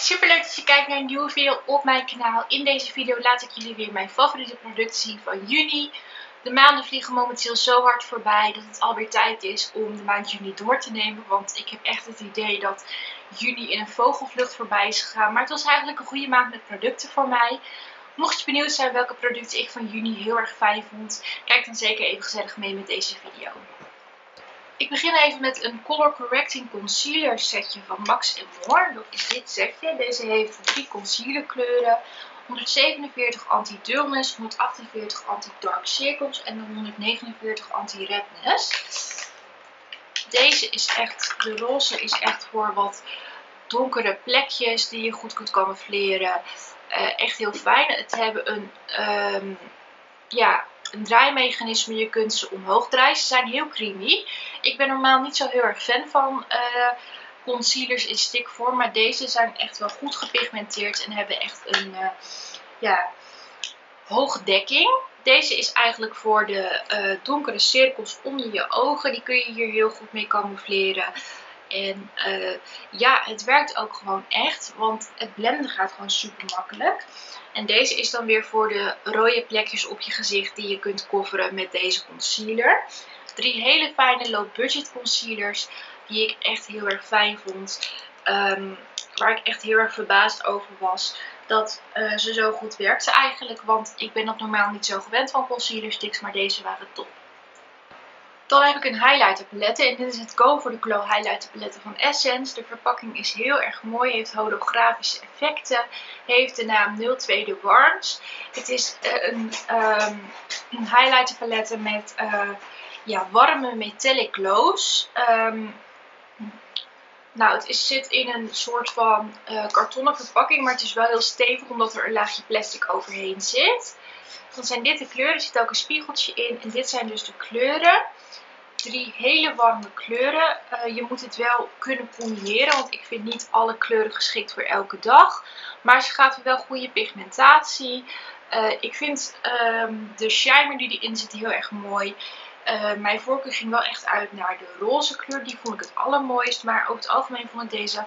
Super leuk dat je kijkt naar een nieuwe video op mijn kanaal. In deze video laat ik jullie weer mijn favoriete producten zien van juni. De maanden vliegen momenteel zo hard voorbij dat het alweer tijd is om de maand juni door te nemen. Want ik heb echt het idee dat juni in een vogelvlucht voorbij is gegaan. Maar het was eigenlijk een goede maand met producten voor mij. Mocht je benieuwd zijn welke producten ik van juni heel erg fijn vond, kijk dan zeker even gezellig mee met deze video. Ik begin even met een Color Correcting Concealer setje van Max & More. Dat is dit setje. Deze heeft 3 concealer kleuren. 147 anti-dullness, 148 anti-dark circles en 149 anti-redness. Deze is echt, de roze is echt voor wat donkere plekjes die je goed kunt camoufleren. Echt heel fijn. Het hebben een draaimechanisme. Je kunt ze omhoog draaien. Ze zijn heel creamy. Ik ben normaal niet zo heel erg fan van concealers in stickvorm. Maar deze zijn echt wel goed gepigmenteerd. En hebben echt een hoge dekking. Deze is eigenlijk voor de donkere cirkels onder je ogen. Die kun je hier heel goed mee camoufleren. En het werkt ook gewoon echt, want het blenden gaat gewoon super makkelijk. En deze is dan weer voor de rode plekjes op je gezicht die je kunt coveren met deze concealer. 3 hele fijne low budget concealers die ik echt heel erg fijn vond. Waar ik echt heel erg verbaasd over was dat ze zo goed werkten eigenlijk. Want ik ben dat normaal niet zo gewend van concealer sticks, maar deze waren top. Dan heb ik een highlighter palette en dit is het Go for the Glow highlighter palette van Essence. De verpakking is heel erg mooi, heeft holografische effecten, heeft de naam 02 de Warms. Het is een highlighter palette met warme metallic glows. Het zit in een soort van kartonnen verpakking, maar het is wel heel stevig omdat er een laagje plastic overheen zit. Dan zijn dit de kleuren, er zit ook een spiegeltje in en dit zijn dus de kleuren. 3 hele warme kleuren. Je moet het wel kunnen combineren, want ik vind niet alle kleuren geschikt voor elke dag. Maar ze geven wel goede pigmentatie. Ik vind de shimmer die erin zit heel erg mooi. Mijn voorkeur ging wel echt uit naar de roze kleur. Die vond ik het allermooist. Maar over het algemeen vond ik deze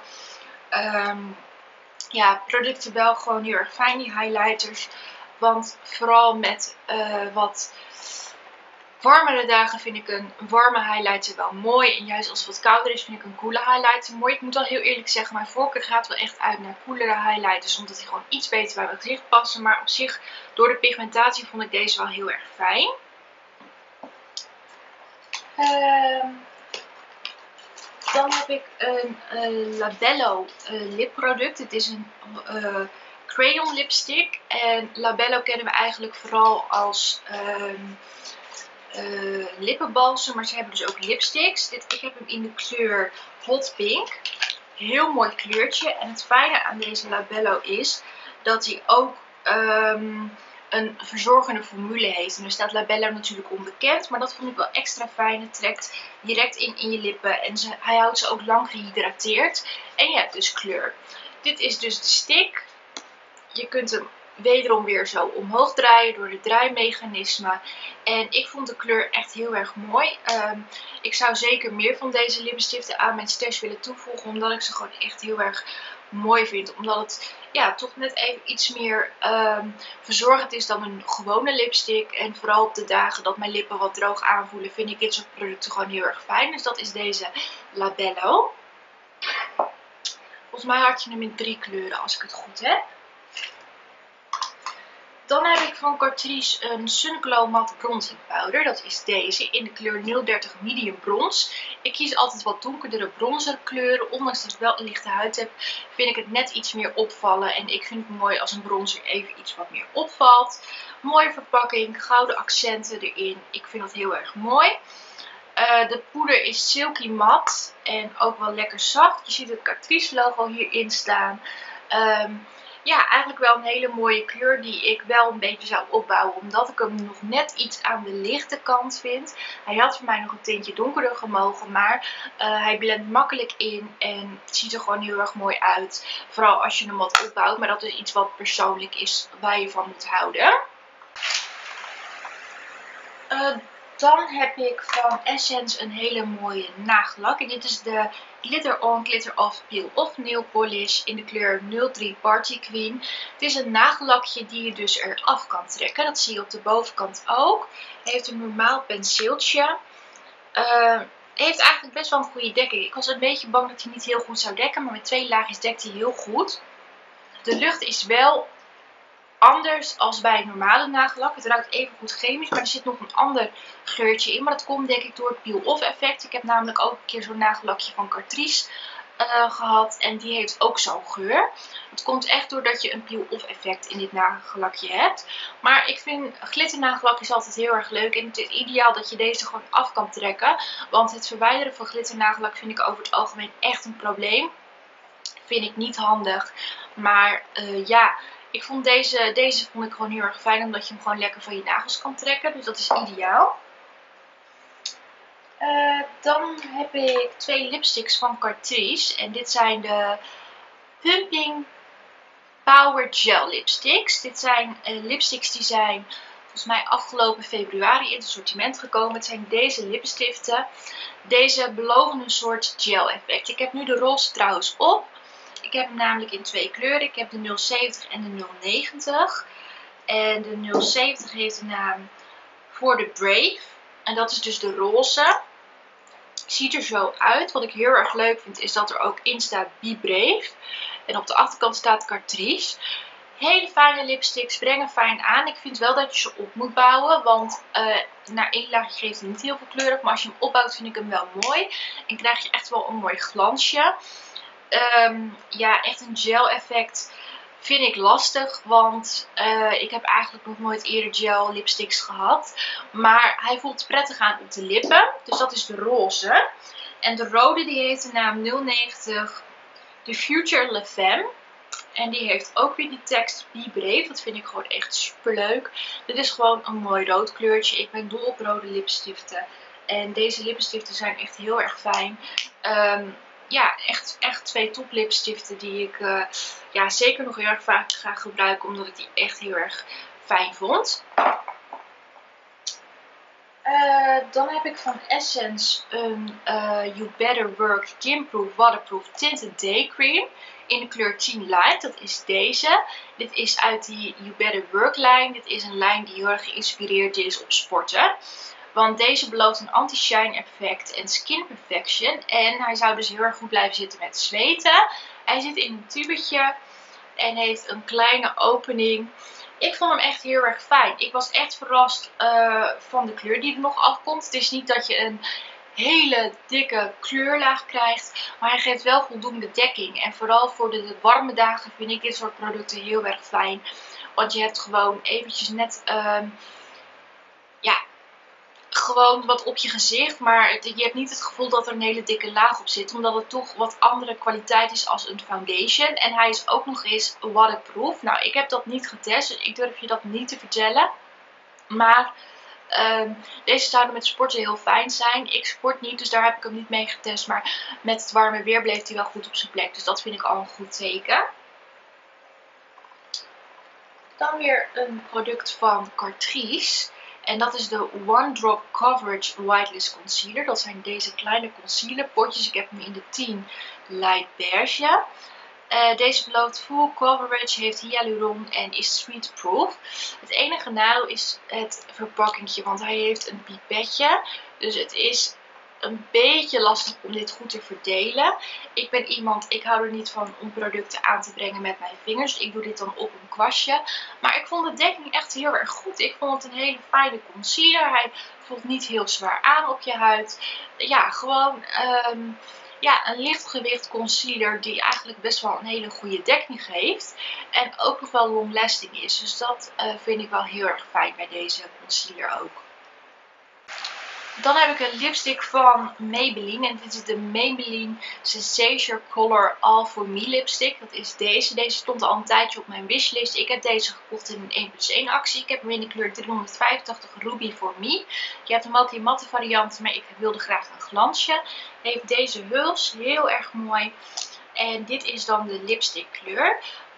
producten wel gewoon heel erg fijn, die highlighters. Want vooral met wat warmere dagen vind ik een warme highlighter wel mooi. En juist als het wat kouder is vind ik een koele highlighter mooi. Ik moet wel heel eerlijk zeggen, mijn voorkeur gaat wel echt uit naar koelere highlighters. Omdat die gewoon iets beter bij mijn gezicht passen. Maar op zich, door de pigmentatie vond ik deze wel heel erg fijn. Dan heb ik een Labello lipproduct. Het is een crayon lipstick. En Labello kennen we eigenlijk vooral als lippenbalsem, maar ze hebben dus ook lipsticks. Ik heb hem in de kleur Hot Pink. Heel mooi kleurtje. En het fijne aan deze Labello is dat hij ook een verzorgende formule heeft. En er staat Labello natuurlijk onbekend, maar dat vond ik wel extra fijn. Het trekt direct in je lippen en hij houdt ze ook lang gehydrateerd. En je hebt dus kleur. Dit is dus de stick. Je kunt hem wederom weer zo omhoog draaien door de draaimechanisme. En ik vond de kleur echt heel erg mooi. Ik zou zeker meer van deze lippenstiften aan mijn stash willen toevoegen. Omdat ik ze gewoon echt heel erg mooi vind. Omdat het toch net even iets meer verzorgend is dan een gewone lipstick. En vooral op de dagen dat mijn lippen wat droog aanvoelen vind ik dit soort producten gewoon heel erg fijn. Dus dat is deze Labello. Volgens mij had je hem in 3 kleuren als ik het goed heb. Dan heb ik van Catrice een Sunglow Matte Bronzing Powder. Dat is deze in de kleur 030 Medium Bronze. Ik kies altijd wat donkerdere bronzerkleuren. Ondanks dat ik wel een lichte huid heb, vind ik het net iets meer opvallen. En ik vind het mooi als een bronzer even iets wat meer opvalt. Mooie verpakking, gouden accenten erin. Ik vind dat heel erg mooi. De poeder is silky mat en ook wel lekker zacht. Je ziet het Catrice logo hierin staan. Eigenlijk wel een hele mooie kleur die ik wel een beetje zou opbouwen. Omdat ik hem nog net iets aan de lichte kant vind. Hij had voor mij nog een tintje donkerder gemogen. Maar hij blendt makkelijk in. En het ziet er gewoon heel erg mooi uit. Vooral als je hem wat opbouwt. Maar dat is iets wat persoonlijk is waar je van moet houden. Dan heb ik van Essence een hele mooie nagellak. En dit is de Glitter On Glitter Off Peel Off Nail Polish in de kleur 03 Party Queen. Het is een nagellakje die je dus eraf kan trekken. Dat zie je op de bovenkant ook. Hij heeft een normaal penseeltje. Heeft eigenlijk best wel een goede dekking. Ik was een beetje bang dat hij niet heel goed zou dekken, maar met 2 laagjes dekt hij heel goed. De lucht is wel anders als bij normale nagellak. Het ruikt even goed chemisch, maar er zit nog een ander geurtje in. Maar dat komt denk ik door het peel-off effect. Ik heb namelijk ook een keer zo'n nagellakje van Catrice gehad en die heeft ook zo'n geur. Het komt echt doordat je een peel-off effect in dit nagellakje hebt. Maar ik vind glitternagellak is altijd heel erg leuk en het is ideaal dat je deze gewoon af kan trekken. Want het verwijderen van glitternagellak vind ik over het algemeen echt een probleem. Vind ik niet handig. Maar ja, ik vond deze vond ik gewoon heel erg fijn omdat je hem gewoon lekker van je nagels kan trekken. Dus dat is ideaal. Dan heb ik 2 lipsticks van Catrice. En dit zijn de Pumping Power Gel lipsticks. Dit zijn lipsticks die zijn volgens mij afgelopen februari in het assortiment gekomen. Het zijn deze lipstiften. Deze beloven een soort gel effect. Ik heb nu de roze trouwens op. Ik heb hem namelijk in 2 kleuren. Ik heb de 070 en de 090. En de 070 heeft de naam For the Brave. En dat is dus de roze. Ziet er zo uit. Wat ik heel erg leuk vind is dat er ook in staat Be Brave. En op de achterkant staat Catrice. Hele fijne lipsticks, brengen fijn aan. Ik vind wel dat je ze op moet bouwen. Want na 1 laagje geeft hij niet heel veel kleur op. Maar als je hem opbouwt vind ik hem wel mooi. En krijg je echt wel een mooi glansje. Ja, echt een gel effect vind ik lastig, want ik heb eigenlijk nog nooit eerder gel lipsticks gehad. Maar hij voelt prettig aan op de lippen, dus dat is de roze. En de rode die heeft de naam 090 The Future La Femme. En die heeft ook weer die tekst Be Brave, dat vind ik gewoon echt super leuk. Dit is gewoon een mooi rood kleurtje, ik ben dol op rode lipstiften. En deze lipstiften zijn echt heel erg fijn. Ja, echt 2 top lipstiften die ik ja, zeker nog heel erg vaak ga gebruiken. Omdat ik die echt heel erg fijn vond. Dan heb ik van Essence een You Better Work Skinproof Waterproof Tinted Day Cream. In de kleur Teen Light. Dat is deze. Dit is uit die You Better Work lijn. Dit is een lijn die heel erg geïnspireerd is op sporten. Want deze belooft een anti-shine effect en skin perfection. En hij zou dus heel erg goed blijven zitten met zweten. Hij zit in een tubetje en heeft een kleine opening. Ik vond hem echt heel erg fijn. Ik was echt verrast van de kleur die er nog afkomt. Het is niet dat je een hele dikke kleurlaag krijgt. Maar hij geeft wel voldoende dekking. En vooral voor de warme dagen vind ik dit soort producten heel erg fijn. Want je hebt gewoon eventjes net... ja, gewoon wat op je gezicht, maar je hebt niet het gevoel dat er een hele dikke laag op zit, omdat het toch wat andere kwaliteit is als een foundation. En hij is ook nog eens waterproof. Nou, ik heb dat niet getest, dus ik durf je dat niet te vertellen. Maar deze zouden met sporten heel fijn zijn. Ik sport niet, dus daar heb ik hem niet mee getest, maar met het warme weer bleef hij wel goed op zijn plek. Dus dat vind ik al een goed teken. Dan weer een product van Catrice. En dat is de One Drop Coverage Whitelist Concealer. Dat zijn deze kleine concealer potjes. Ik heb hem in de 10 Light Beige. Deze belooft full coverage, heeft hyaluron en is sweet proof. Het enige nadeel is het verpakkingje, want hij heeft een pipetje. Dus het is een beetje lastig om dit goed te verdelen. Ik ben iemand, ik hou er niet van om producten aan te brengen met mijn vingers. Ik doe dit dan op een kwastje. Maar ik vond de dekking echt heel erg goed. Ik vond het een hele fijne concealer. Hij voelt niet heel zwaar aan op je huid. Ja, gewoon ja, een lichtgewicht concealer die eigenlijk best wel een hele goede dekking geeft. En ook nog wel long lasting is. Dus dat vind ik wel heel erg fijn bij deze concealer ook. Dan heb ik een lipstick van Maybelline. En dit is de Maybelline Sensation Color All For Me lipstick. Dat is deze. Deze stond al een tijdje op mijn wishlist. Ik heb deze gekocht in een 1+1 actie. Ik heb hem in de kleur 385 Ruby For Me. Je hebt hem ook in matte variant, maar ik wilde graag een glansje. Heeft deze huls. Heel erg mooi. En dit is dan de lipstick kleur.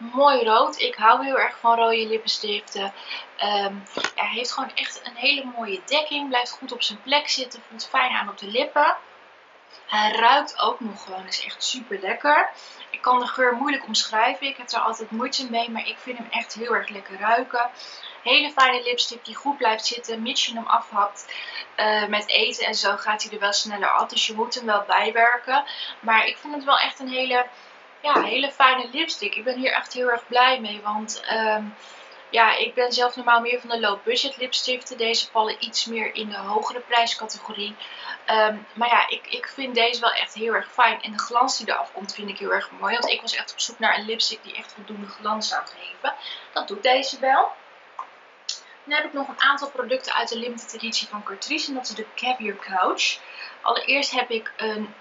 Mooi rood. Ik hou heel erg van rode lippenstiften. Hij heeft gewoon echt een hele mooie dekking. Blijft goed op zijn plek zitten. Voelt fijn aan op de lippen. Hij ruikt ook nog gewoon. Is echt super lekker. Ik kan de geur moeilijk omschrijven. Ik heb er altijd moeite mee. Maar ik vind hem echt heel erg lekker ruiken. Hele fijne lipstick die goed blijft zitten. Mits je hem afhapt met eten en zo gaat hij er wel sneller af. Dus je moet hem wel bijwerken. Maar ik vind het wel echt een hele fijne lipstick. Ik ben hier echt heel erg blij mee. Want ja, ik ben zelf normaal meer van de low budget lipstiften. Deze vallen iets meer in de hogere prijscategorie. Maar ja, ik vind deze wel echt heel erg fijn. En de glans die eraf komt vind ik heel erg mooi. Want ik was echt op zoek naar een lipstick die echt voldoende glans zou geven. Dat doet deze wel. Dan heb ik nog een aantal producten uit de limited editie van Catrice. En dat is de Caviar Couch. Allereerst heb ik een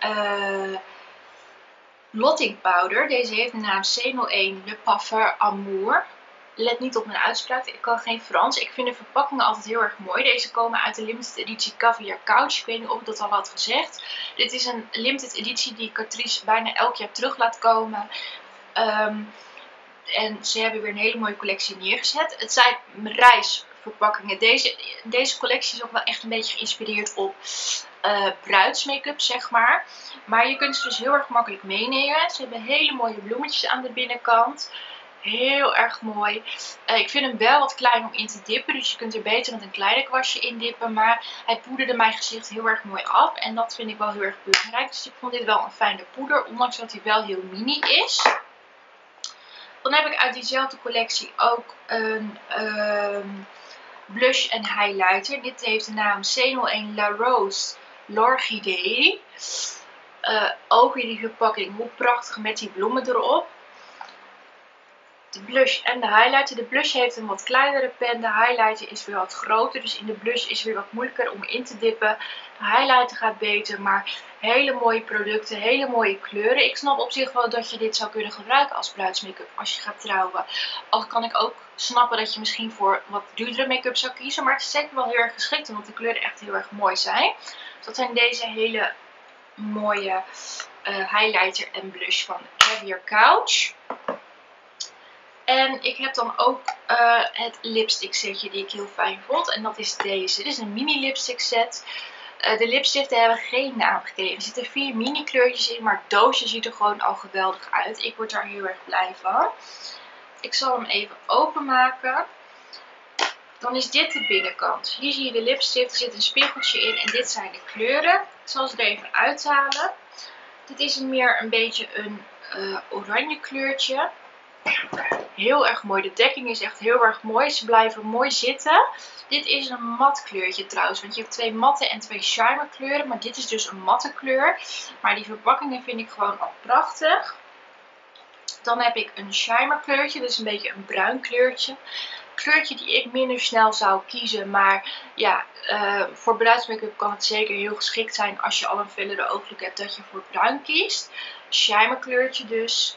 blotting powder. Deze heeft de naam C01 Le Parfum Amour. Let niet op mijn uitspraak, ik kan geen Frans. Ik vind de verpakkingen altijd heel erg mooi. Deze komen uit de limited editie Caviar Couch. Ik weet niet of ik dat al had gezegd. Dit is een limited editie die Catrice bijna elk jaar terug laat komen. En ze hebben weer een hele mooie collectie neergezet. Het zijn reisverpakkingen. Deze collectie is ook wel echt een beetje geïnspireerd op bruidsmake-up, zeg maar. Maar je kunt ze dus heel erg makkelijk meenemen. Ze hebben hele mooie bloemetjes aan de binnenkant. Heel erg mooi. Ik vind hem wel wat klein om in te dippen. Dus je kunt er beter met een kleine kwastje in dippen. Maar hij poederde mijn gezicht heel erg mooi af. En dat vind ik wel heel erg belangrijk. Dus ik vond dit wel een fijne poeder. Ondanks dat hij wel heel mini is. Dan heb ik uit diezelfde collectie ook een blush en highlighter. Dit heeft de naam C01 La Rose L'Orchidée. Ook weer die verpakking. Hoe prachtig met die bloemen erop. De blush en de highlighter. De blush heeft een wat kleinere pen. De highlighter is weer wat groter. Dus in de blush is het weer wat moeilijker om in te dippen. De highlighter gaat beter. Maar hele mooie producten. Hele mooie kleuren. Ik snap op zich wel dat je dit zou kunnen gebruiken als bruidsmake-up als je gaat trouwen. Al kan ik ook snappen dat je misschien voor wat duurdere make-up zou kiezen. Maar het is zeker wel heel erg geschikt. Omdat de kleuren echt heel erg mooi zijn. Dus dat zijn deze hele mooie highlighter en blush van Caviar Couch. En ik heb dan ook het lipstick setje die ik heel fijn vond. En dat is deze. Dit is een mini lipstick set. De lipstiften hebben geen naam gekregen. Er zitten 4 mini kleurtjes in. Maar het doosje ziet er gewoon al geweldig uit. Ik word daar heel erg blij van. Ik zal hem even openmaken. Dan is dit de binnenkant. Hier zie je de lipstift. Er zit een spiegeltje in. En dit zijn de kleuren. Ik zal ze er even uithalen. Dit is meer een beetje een oranje kleurtje. Heel erg mooi. De dekking is echt heel erg mooi. Ze blijven mooi zitten. Dit is een mat kleurtje trouwens. Want je hebt 2 matte en 2 shimmer kleuren. Maar dit is dus een matte kleur. Maar die verpakkingen vind ik gewoon al prachtig. Dan heb ik een shimmer kleurtje. Dit is een beetje een bruin kleurtje. Kleurtje die ik minder snel zou kiezen. Maar ja, voor bruidsmake-up kan het zeker heel geschikt zijn als je al een fellere ooglook hebt dat je voor bruin kiest. Shimmer kleurtje dus.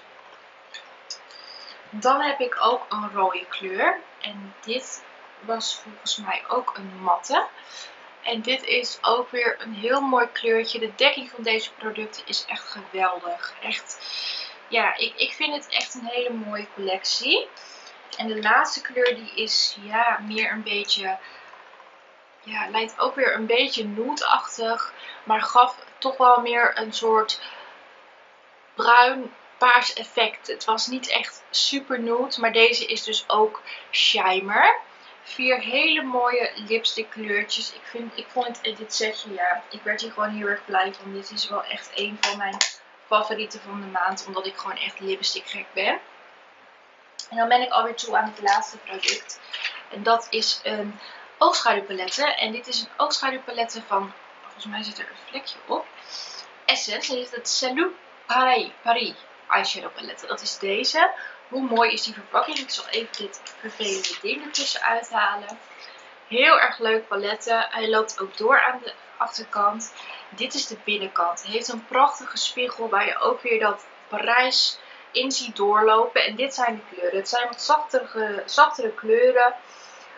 Dan heb ik ook een rode kleur. En dit was volgens mij ook een matte. En dit is ook weer een heel mooi kleurtje. De dekking van deze producten is echt geweldig. Echt, ja, ik vind het echt een hele mooie collectie. En de laatste kleur die is ja, meer een beetje, ja, lijkt ook weer een beetje nude-achtig. Maar gaf toch wel meer een soort bruin paars effect. Het was niet echt super nude, maar deze is dus ook shimmer. 4 hele mooie lipstick kleurtjes. Ik vond dit setje, ja, ik werd hier gewoon heel erg blij van. Dit is wel echt een van mijn favorieten van de maand, omdat ik gewoon echt lipstick gek ben. En dan ben ik alweer toe aan het laatste product. En dat is een oogschaduwpalette. En dit is een oogschaduwpalette van, volgens mij zit er een vlekje op, Essence. En dit is het Salut Paris eyeshadow palette. Dat is deze. Hoe mooi is die verpakking? Ik zal even dit vervelende ding ertussen uithalen. Heel erg leuk palette. Hij loopt ook door aan de achterkant. Dit is de binnenkant. Hij heeft een prachtige spiegel waar je ook weer dat Parijs in ziet doorlopen. En dit zijn de kleuren. Het zijn wat zachtere kleuren.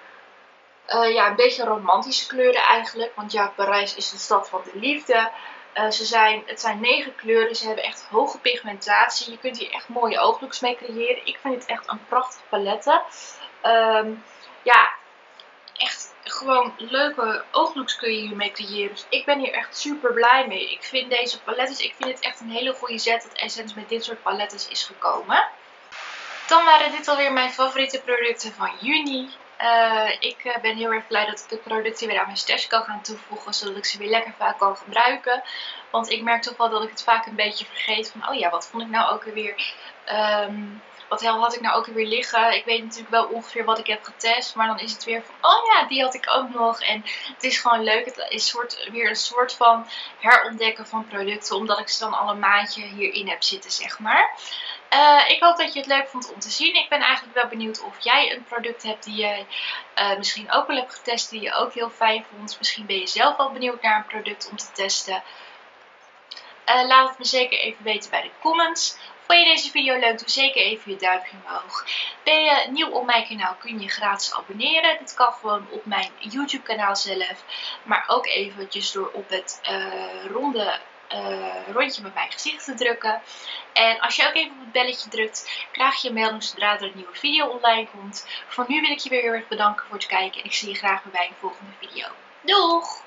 Ja, een beetje romantische kleuren eigenlijk. Want ja, Parijs is de stad van de liefde. Het zijn 9 kleuren. Ze hebben echt hoge pigmentatie. Je kunt hier echt mooie ooglooks mee creëren. Ik vind het echt een prachtig palette. Ja, echt gewoon leuke ooglooks kun je hiermee creëren. Dus ik ben hier echt super blij mee. Ik vind deze palettes, ik vind het echt een hele goede zet dat Essence met dit soort palettes is gekomen. Dan waren dit alweer mijn favoriete producten van juni. Ik ben heel erg blij dat ik de producten weer aan mijn stash kan gaan toevoegen, zodat ik ze weer lekker vaak kan gebruiken. Want ik merk toch wel dat ik het vaak een beetje vergeet van, oh ja, wat vond ik nou ook weer, wat had ik nou ook weer liggen. Ik weet natuurlijk wel ongeveer wat ik heb getest, maar dan is het weer van, oh ja, die had ik ook nog. En het is gewoon leuk, het is weer een soort van herontdekken van producten, omdat ik ze dan al een maandje hierin heb zitten, zeg maar. Ik hoop dat je het leuk vond om te zien. Ik ben eigenlijk wel benieuwd of jij een product hebt die je misschien ook wel hebt getest, die je ook heel fijn vond. Misschien ben je zelf wel benieuwd naar een product om te testen. Laat het me zeker even weten bij de comments. Vond je deze video leuk? Doe zeker even je duimpje omhoog. Ben je nieuw op mijn kanaal, kun je je gratis abonneren. Dit kan gewoon op mijn YouTube kanaal zelf. Maar ook eventjes door op het rondje met mijn gezicht te drukken. En als je ook even op het belletje drukt, krijg je een melding zodra er een nieuwe video online komt. Voor nu wil ik je weer heel erg bedanken voor het kijken. En ik zie je graag weer bij een volgende video. Doeg!